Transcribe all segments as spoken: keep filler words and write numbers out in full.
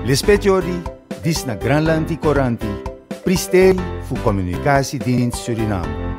Lispetiori, dis na Granlandi Coranti, pristeri fu Communicatiedienst Suriname.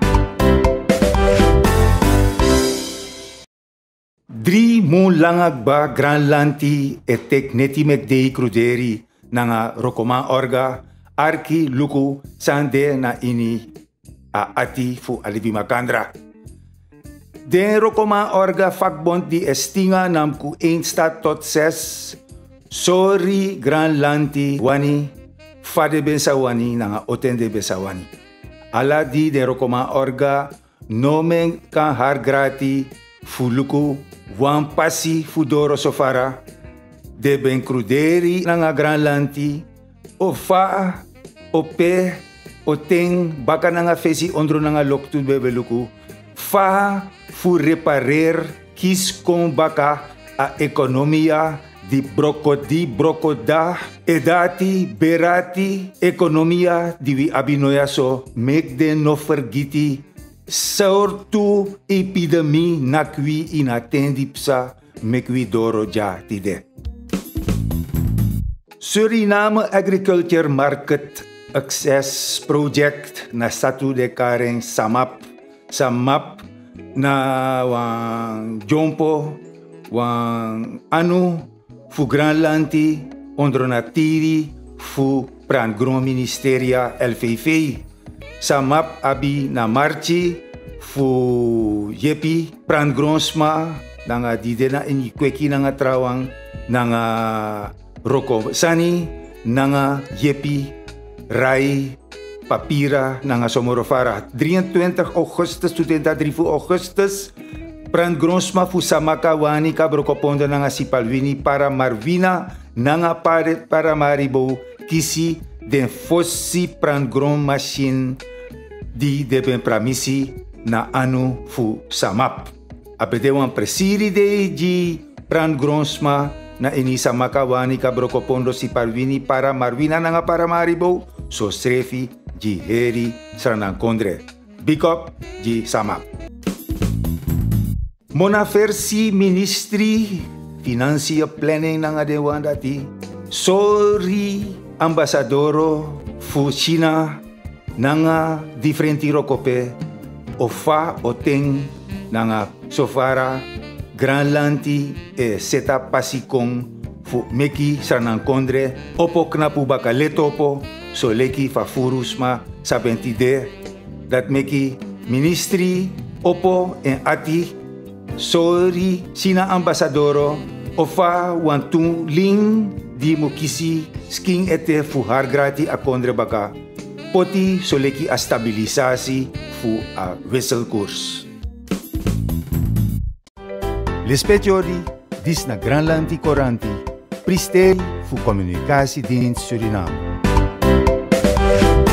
Drie moon langak ba Granlandi etek neti mekdei kruderi nanga rokoma orga, arki luku sande na ini a ati fu alibi makandra. Den rokoma orga vakbond di estinga namku één stad tot zes. Sorry Granlandi wani, fade bensa wani nanga otende bensa wani. Ala di den rokoma orga, nomen kan har grati fu luku, wan pasi fu doro sofara. De ben kruderi nanga Granlandi, o fa, o pe, o ting, baka nanga fesi ondro nanga loktu bebe luku. Fa fu reparer kis kon baka a ekonomia di brokodi brokoda edati berati ekonomia di wi abinoya so mek den no vergiti saurtu epidemi nakwi inatendipsa mekwi doro ja tide. Suriname Agriculture Market Access Project na satu de kareng samap samap na wang jompo wang anu fu Granlandi ondronatiri fu pran gron ministeria L V V samap abi na marchi fu yepi pran gronsma nanga didena in kweki nanga trawang nanga roko sani nanga yepi rai papira nanga somorofara drieëntwintig Augustus tweeduizend drie Augustus Pran gronsma fu samaka wani kabrokopondo nanga sipalwini para marvina nanga pare para maribo kisi den fossi pran gron machine di deben pramisi na anu fu samap. Apete wan presiri de ji pran gronsma na ini samaka wani kabrokopondo sipalwini para marvina nanga para maribo so srefi ji heri sranang kondre. Bikop ji samap. Mona versi ministry financial planning nanga dewan dati. Sorry ambasadoro fu China nanga differenti rokope ofa oteng nanga sofara Granlandi e seta pasikong fu meki sanang kondre opo knapu bakaletopo so leki fa furusma sabentide dat meki ministry opo en ati sorry sina ambasadoro ofa wantun ling di mukisi sking ete fu har grati a kondre baka poti soleki a stabilisasi fu a wisselkoers. Lispetiori dis na Granlandi Coranti, pristeri fu Communicatiedienst Suriname.